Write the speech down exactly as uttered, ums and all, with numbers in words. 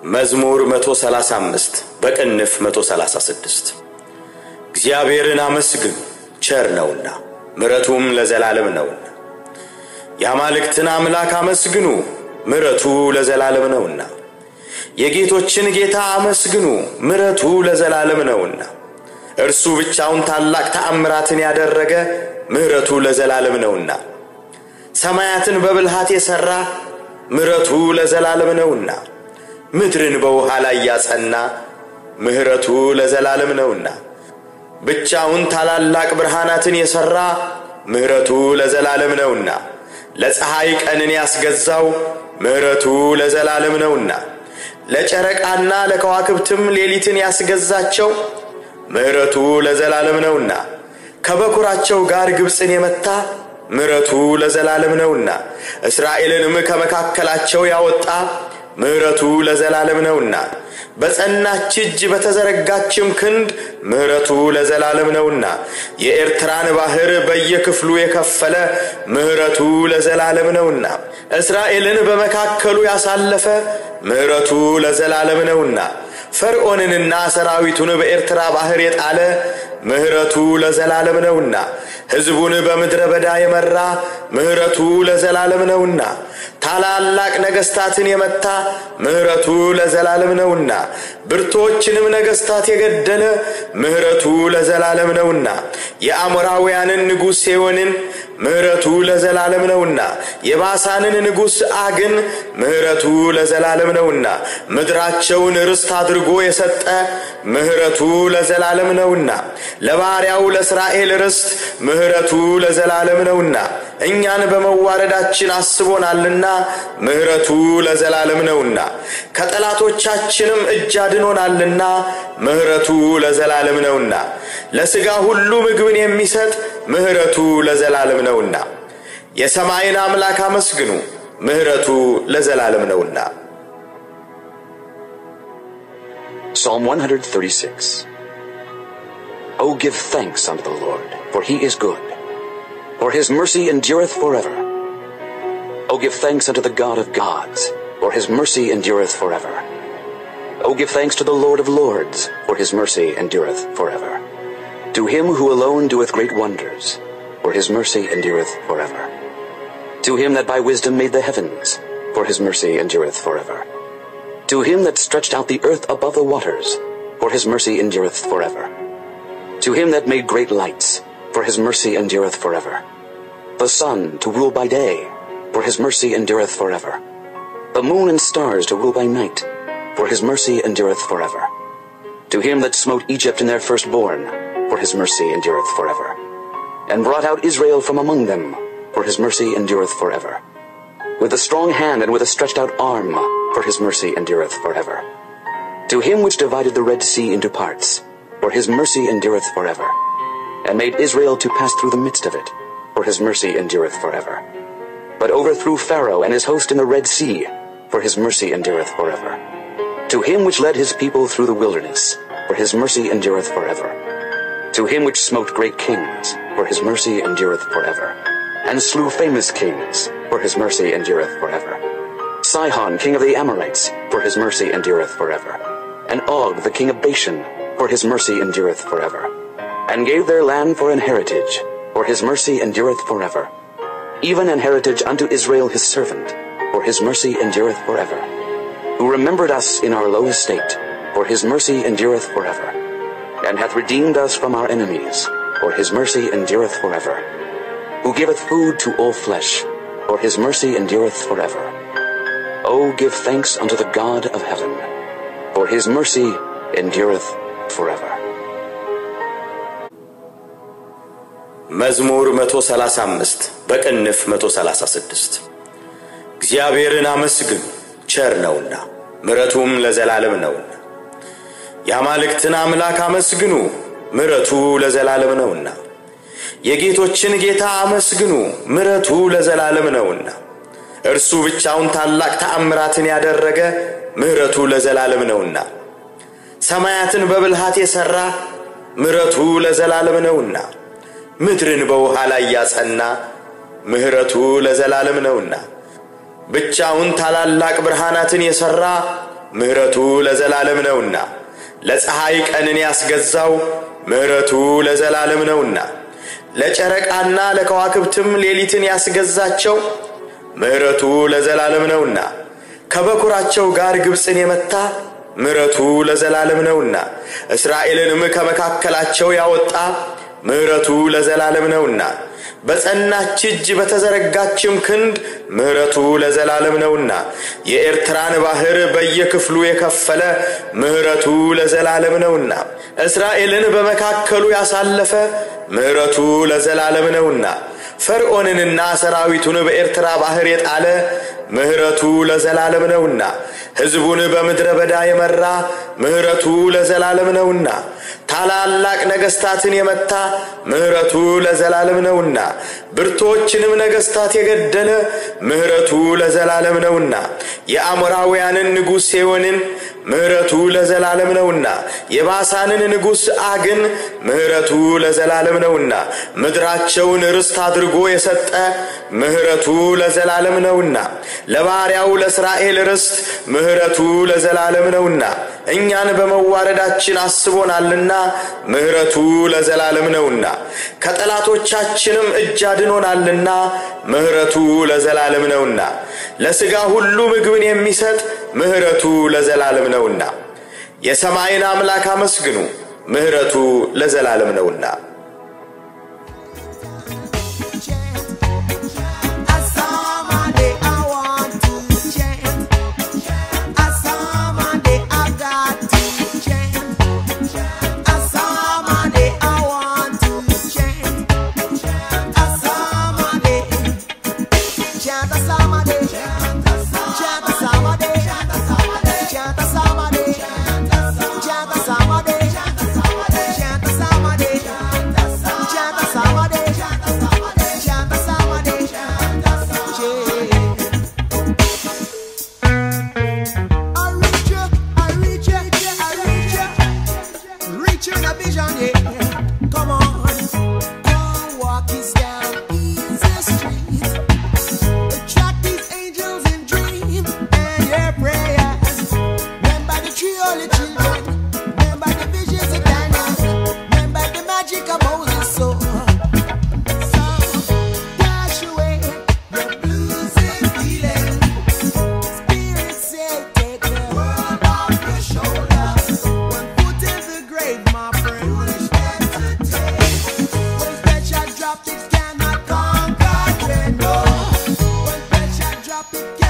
መዝሙር መቶ ሰላሳ አምስት በቅንፍ መቶ ሰላሳ ስድስት እግዚአብሔርን አመስግኑ ቸር ነውና ምሕረቱም ለዘላለም ነውና ያማልክትን አምላክ አመስግኑ ምሕረቱ ለዘላለም ነውና የጌቶችን ጌታ አመስግኑ ምሕረቱ ለዘላለም ነውና እርሱ ብቻውን ታላቅ ተአምራትን ያደረገ ምሕረቱ ለዘላለም ነውና ሰማያትን በብልሃት የሰራ ምሕረቱ ለዘላለም ነውና ምድርን በውሃ ላይ ያጸና ምሕረቱ ለዘላለም ነውና ብቻውን ታላላቅ ብርሃናትን የሰራ ምሕረቱ ለዘላለም ነውና ለፀሐይ ቀንን ያስገዛው ምሕረቱ ለዘላለም ነውና ለጨረቃና ለከዋክብትም ሌሊትን ያስገዛቸው ምሕረቱ ለዘላለም ነውና ከበኩራቸው ጋር ግብጽን የመታ ምሕረቱ ለዘላለም ነውና እስራኤልንም ከመካከላቸው ያወጣ ምሕረቱ ለዘላለም ነውና በጸናች እጅ በተዘረጋችም ክንድ ምሕረቱ ለዘላለም ነውና የኤርትራን ባህር በየክፍሉ የከፈለ ምሕረቱ ለዘላለም ነውና እስራኤልን በመካከሉ ያሳለፈ ምሕረቱ ለዘላለም ነውና ፈርዖንንና ሰራዊቱን በኤርትራ ባህር የጣለ ምሕረቱ ለዘላለም ነውና ሕዝቡን በምድረ በዳ የመራ ምሕረቱ ለዘላለም ነውና ታላላቅ ነገስታትን የመታ ምሕረቱ ለዘላለም ነውና ብርቶችንም ነገስታት የገደለ ምሕረቱ ለዘላለም ነውና የአሞራውያንን ንጉስ ሴዎንን ምሕረቱ ለዘላለም ነውና የባሳንን ንጉስ አግን ምሕረቱ ለዘላለም ነውና ምድራቸውን ርስት አድርጎ የሰጠ ምሕረቱ ለዘላለም ነውና ለባሪያው ለእስራኤል ርስት ምሕረቱ ለዘላለም ነውና እኛን በመዋረዳችን አስቦናልና ምሕረቱ ለዘላለም ነውና ከጠላቶቻችንም እጅ አድኖናልና ምሕረቱ ለዘላለም ነውና ለሥጋ ሁሉ ምግብን የሚሰጥ ምሕረቱ ለዘላለም ነውና የሰማይን አምላክ አመስግኑ ምሕረቱ ለዘላለም ነውና Psalm one thirty-six. Oh, give thanks unto the Lord, for he is good, for his mercy endureth forever. Oh, give thanks unto the God of gods, for his mercy endureth forever. Oh, give thanks to the Lord of lords, for his mercy endureth forever. To him who alone doeth great wonders, for his mercy endureth forever. To him that by wisdom made the heavens, for his mercy endureth forever. To him that stretched out the earth above the waters, for his mercy endureth forever. To him that made great lights, for his mercy endureth forever. The sun to rule by day, for his mercy endureth forever. The moon and stars to rule by night, for his mercy endureth forever. To him that smote Egypt in their firstborn, for his mercy endureth forever. And brought out Israel from among them, for his mercy endureth forever. With a strong hand and with a stretched out arm, for his mercy endureth forever. To him which divided the Red Sea into parts, for his mercy endureth forever. And made Israel to pass through the midst of it, for his mercy endureth forever. But overthrew Pharaoh and his host in the Red Sea, for his mercy endureth forever. To him which led his people through the wilderness, for his mercy endureth forever. To him which smote great kings, for his mercy endureth forever. And slew famous kings, for his mercy endureth forever. Sihon, king of the Amorites, for his mercy endureth forever. And Og, the king of Bashan, for his mercy endureth forever. And gave their land for an heritage, for his mercy endureth forever. Even an heritage unto Israel his servant, for his mercy endureth forever. Who remembered us in our low estate, for his mercy endureth forever. And hath redeemed us from our enemies, for his mercy endureth forever. Who giveth food to all flesh, for his mercy endureth forever. Oh, give thanks unto the God of heaven, for his mercy endureth forever. መዝሙር መቶ ሰላሳ አምስት በቅንፍ መቶ ሰላሳ ስድስት እግዚአብሔርን አመስግኑ ቸር ነውና ምሕረቱም ለዘላለም ነውና ያማልክትን አምላክ አመስግኑ ምሕረቱ ለዘላለም ነውና የጌቶችን ጌታ አመስግኑ ምሕረቱ ለዘላለም ነውና እርሱ ብቻውን ታላቅ ተአምራትን ያደረገ ምሕረቱ ለዘላለም ነውና ሰማያትን በብልሃት የሰራ ምሕረቱ ለዘላለም ነውና ምድርን በውሃ ላይ ያጸና ምሕረቱ ለዘላለም ነውና ብቻውን ታላላቅ ብርሃናትን የሰራ ምህረቱ ለዘላለም ነውና ለፀሐይ ቀንን ያስገዛው ምህረቱ ለዘላለም ነውና ለጨረቃና ለከዋክብትም ሌሊትን ያስገዛቸው ምህረቱ ለዘላለም ነውና ከበኩራቸው ጋር ግብጽን የመታ ምህረቱ ለዘላለም ነውና እስራኤልንም ከመካከላቸው ያወጣ ምህረቱ ለዘላለም ነውና በጸናች እጅ በተዘረጋችም ክንድ ምህረቱ ለዘላለም ነውና የኤርትራን ባህር በየክፍሉ የከፈለ ምህረቱ ለዘላለም ነውና እስራኤልን በመካከሉ ያሳለፈ ምህረቱ ለዘላለም ነውና ፈርዖንንና ሰራዊቱን በኤርትራ ባህር የጣለ ምህረቱ ለዘላለም ነውና ሕዝቡን በምድረ በዳ የመራ ምህረቱ ለዘላለም ነውና ታላላቅ ነገስታትን የመታ ምህረቱ ለዘላለም ነውና ብርቶችንም ነገስታት የገደለ ምህረቱ ለዘላለም ነውና የአሞራውያንን ንጉስ ሴዎንን ምህረቱ ለዘላለም ነውና የባሳንን ንጉስ አግን ምህረቱ ለዘላለም ነውና ምድራቸውን ርስት አድርጎ የሰጠ ምህረቱ ለዘላለም ነውና ለባሪያው ለእስራኤል ርስት ምህረቱ ለዘላለም ነውና እኛን በመዋረዳችን አስቦናልና ምህረቱ ለዘላለም ነውና ከጠላቶቻችንም እጅ አድኖናልና ምህረቱ ለዘላለም ነውና ለሥጋ ሁሉ ምግብን የሚሰጥ ምህረቱ ለዘላለም ነውና የሰማይን አምላክ አመስግኑ ምህረቱ ለዘላለም ነውና Cannot conquer, no. One pressure drop it.